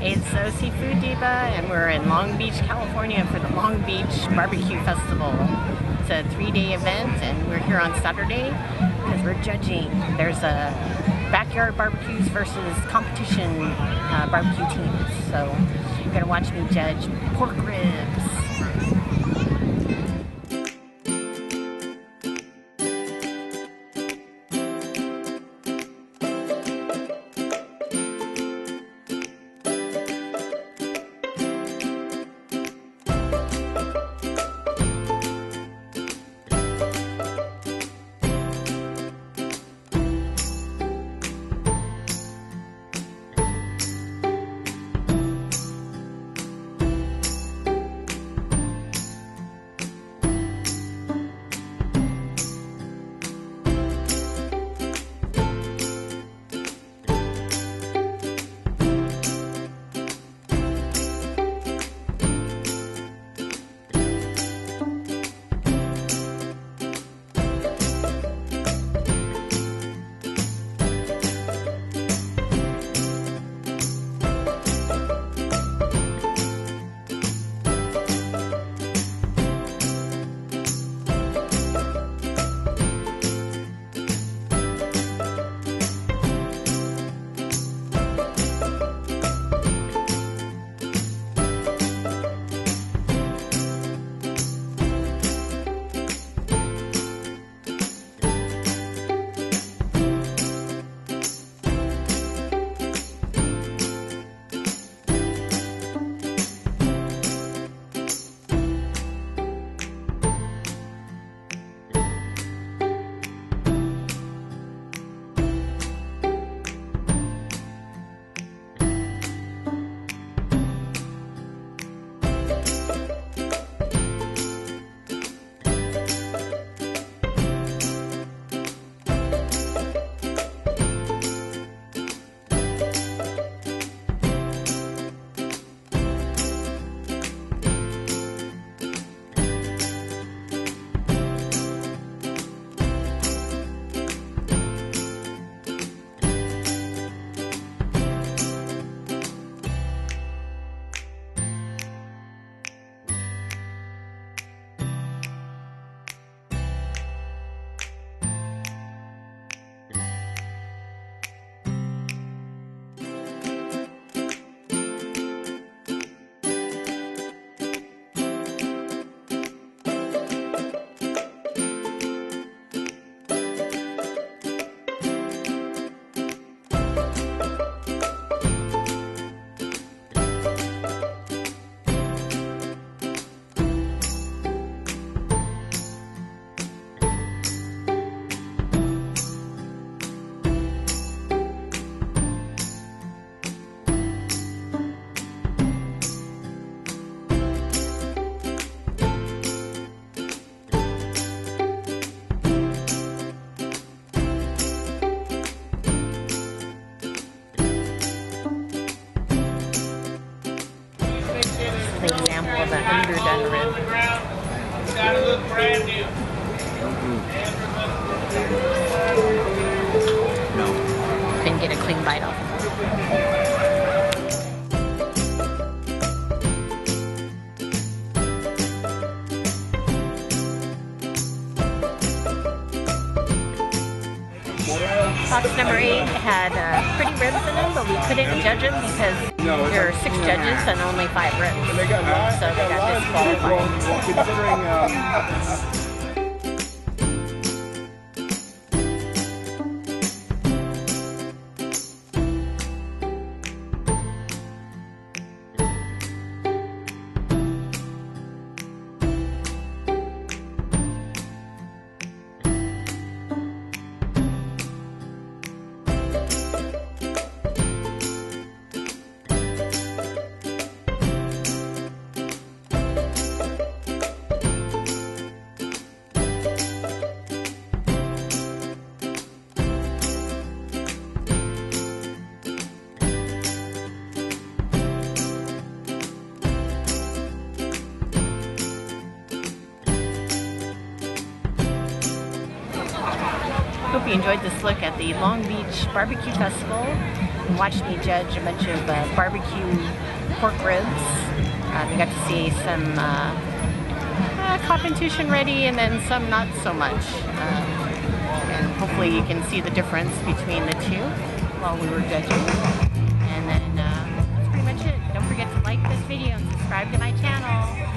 It's Seafood Diva, and we're in Long Beach, California for the Long Beach Barbecue Festival. It's a 3-day event, and we're here on Saturday because we're judging. There's a backyard barbecues versus competition barbecue teams. So you're gonna watch me judge pork ribs. The example of an underdone rib. Gotta look brand new. No. Couldn't get a clean bite off. Box number 8 had pretty ribs in them, but we couldn't judge them because there are 6 judges and only 5 ribs. So they got disqualified. Hope you enjoyed this look at the Long Beach Barbecue Festival and watched me judge a bunch of barbecue pork ribs. We got to see some competition ready and then some not so much. And hopefully you can see the difference between the two while we were judging. And then that's pretty much it. Don't forget to like this video and subscribe to my channel.